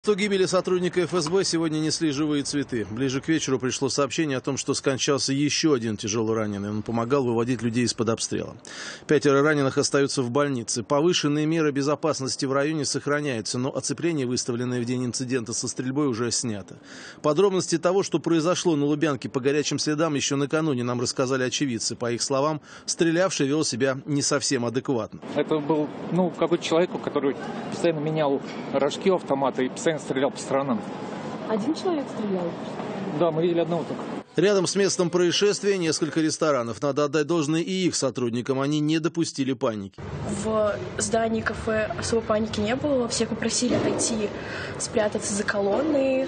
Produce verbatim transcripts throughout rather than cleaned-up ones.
До гибели сотрудника эф эс бэ сегодня несли живые цветы. Ближе к вечеру пришло сообщение о том, что скончался еще один тяжело раненый. Он помогал выводить людей из-под обстрела. Пятеро раненых остаются в больнице. Повышенные меры безопасности в районе сохраняются, но оцепление, выставленное в день инцидента со стрельбой, уже снято. Подробности того, что произошло на Лубянке по горячим следам, еще накануне нам рассказали очевидцы. По их словам, стрелявший вел себя не совсем адекватно. Это был ну, какой-то человек, который постоянно менял рожки автомата и постоянно стрелял по сторонам. Один человек стрелял? Да, мы видели одного только. Рядом с местом происшествия несколько ресторанов. Надо отдать должное и их сотрудникам. Они не допустили паники. В здании кафе особо паники не было. Всех попросили отойти, спрятаться за колонны,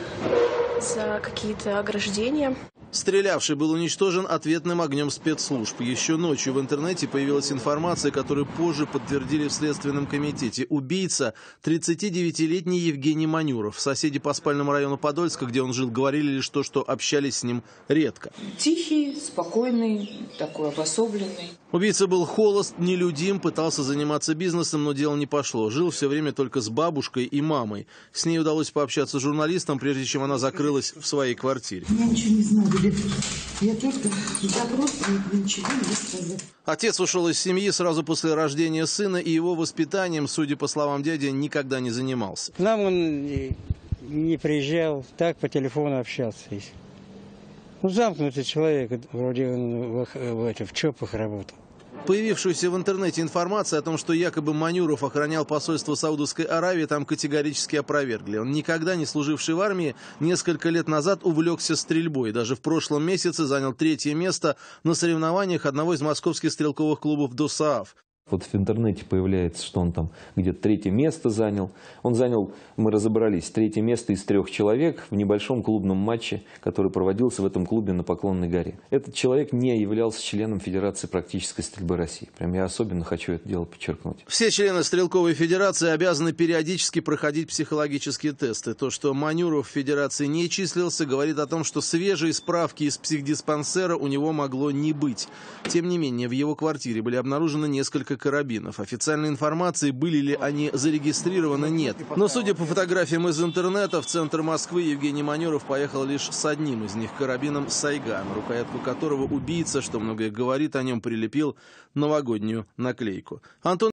за какие-то ограждения. Стрелявший был уничтожен ответным огнем спецслужб. Еще ночью в интернете появилась информация, которую позже подтвердили в Следственном комитете. Убийца – тридцатидевятилетний Евгений Манюров. Соседи по спальному району Подольска, где он жил, говорили лишь то, что общались с ним редко. Тихий, спокойный, такой обособленный. Убийца был холост, нелюдим, пытался заниматься бизнесом, но дело не пошло. Жил все время только с бабушкой и мамой. С ней удалось пообщаться с журналистом, прежде чем она закрылась в своей квартире. Я ничего не знаю, Глеб. Я только запрос, ничего не сказала. Отец ушел из семьи сразу после рождения сына, и его воспитанием, судя по словам дяди, никогда не занимался. К нам он не приезжал, так по телефону общался. Ну, замкнутый человек, вроде он в, в, в ЧОПах работал. Появившуюся в интернете информация о том, что якобы Манюров охранял посольство Саудовской Аравии, там категорически опровергли. Он, никогда не служивший в армии, несколько лет назад увлекся стрельбой. Даже в прошлом месяце занял третье место на соревнованиях одного из московских стрелковых клубов ДОСААФ. Вот в интернете появляется, что он там где-то третье место занял. Он занял, мы разобрались, третье место из трех человек в небольшом клубном матче, который проводился в этом клубе на Поклонной горе. Этот человек не являлся членом Федерации практической стрельбы России. Прям я особенно хочу это дело подчеркнуть. Все члены Стрелковой Федерации обязаны периодически проходить психологические тесты. То, что Манюров в Федерации не числился, говорит о том, что свежей справки из психдиспансера у него могло не быть. Тем не менее, в его квартире были обнаружены несколько карабинов. Официальной информации, были ли они зарегистрированы, нет. Но, судя по фотографиям из интернета, в центр Москвы Евгений Манюров поехал лишь с одним из них, карабином «Сайган», рукоятку которого убийца, что многое говорит о нем, прилепил новогоднюю наклейку. Антон